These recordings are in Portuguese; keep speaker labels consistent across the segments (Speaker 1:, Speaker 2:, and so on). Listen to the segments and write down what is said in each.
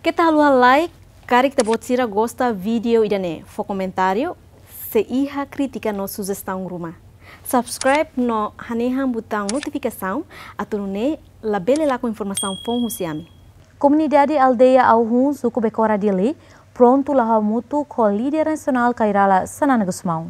Speaker 1: Que tal like, cari que você gosta vídeo e dane, for comentário, se iha crítica no sugestão rumah. Subscribe no hanehan botão notificação, aturune labele lá com informação fonhusiami.
Speaker 2: Komunidade Aldeia Au-hun, Suku Bekora dele, pronto lah mutu com líder nacional Kay Rala Xanan Gusmão.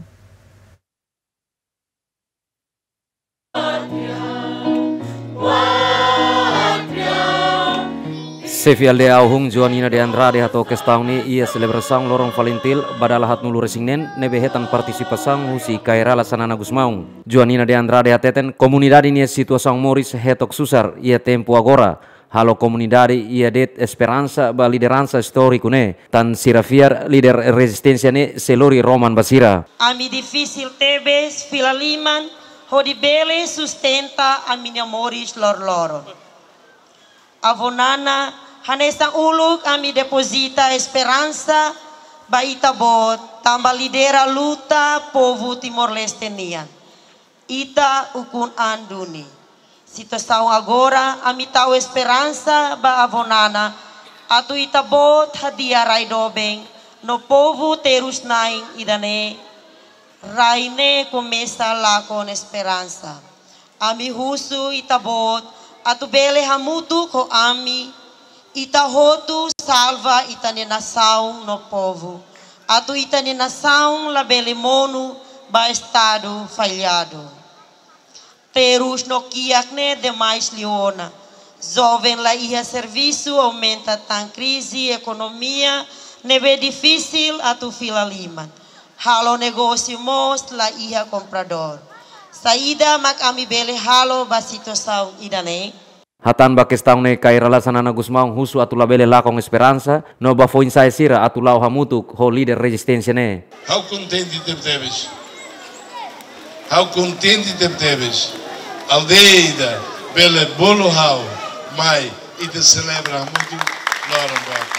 Speaker 3: Sefi Aldeia Au-hun Joanina de Andrade atau questão ni ia celebração lorong Valentil badala hat nulu resingnen nebe hetang participação husi Kay Rala Xanan Gusmão. Joanina de Andrade ateten komunidade ni situação moris hetok susar ia tempo agora. Halo komunidade ia det esperança ba liderança histórico ne tan fiar líder resistência ne selori Roman Basira.
Speaker 4: Ami difícil tebes filaliman hodibele sustenta a minha moris lor. Avonana hanesang uluk ami deposita esperança ba itabot tamba lidera luta povo Timor-Leste nian. Ita ukun anduni. Situação agora ami tau esperança ba avonana atu itabot hadia raidobeng no povo terus naing idane raine começa lá com esperança. Ami husu itabot atu bele hamutu ko ami itahotu salva itane nação no povo. Atu itane nação la bele monu ba estado falhado. Terus no kiakne demais liona. Jovem la ia serviço aumenta tan crise economia nebe difícil atu fila liman. Halo negócio mos la ia comprador. Saída mak ami bele halo ba situação idane.
Speaker 3: Hatan ba questão ne Kay Rala Xanan Gusmão husu atu labele lá com esperança no ba foi sai sira atu lau hamutu ho líder resistência ne.
Speaker 5: How contente tebes. How contente tebes. Aldeia bele bolo hau mai ite celebra muito loram bota.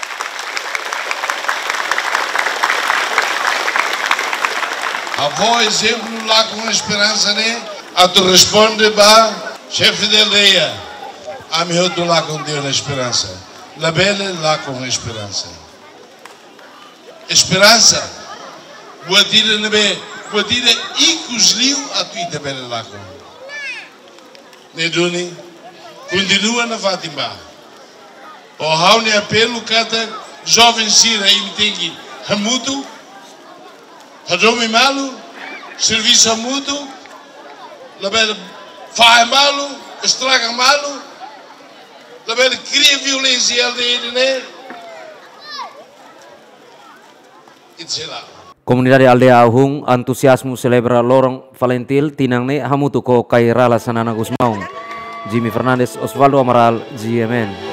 Speaker 5: A voz exemplo lá com esperança né? A tu responde ba chefe de aldeia. A mim eu lá com Deus na esperança. La bele lá com esperança. Esperança. Boa tira nebe, boa tira icos liu a tu ite bele lá com. Neduni continua na Fatimba. O haune apelo kata jovem sira imtengi hamutu hadomi malu serviço hamutu label faz malu estraga malu label cria violência aldeia né. Itselá.
Speaker 3: Komunidade Aldeia Au-hun antusiasmo celebra lorong Valentil tinang ne hamutu ko Kay Rala Xanan Gusmão. Jimmy Fernandes, Osvaldo Amaral, GMN.